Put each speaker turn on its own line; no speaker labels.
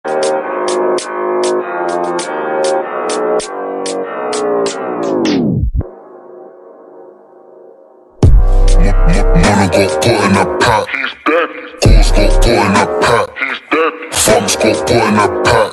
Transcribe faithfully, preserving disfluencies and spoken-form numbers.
Money got put in a pack. He's dead. Goals got put in a pack. He's dead. Thumbs got put in a pack.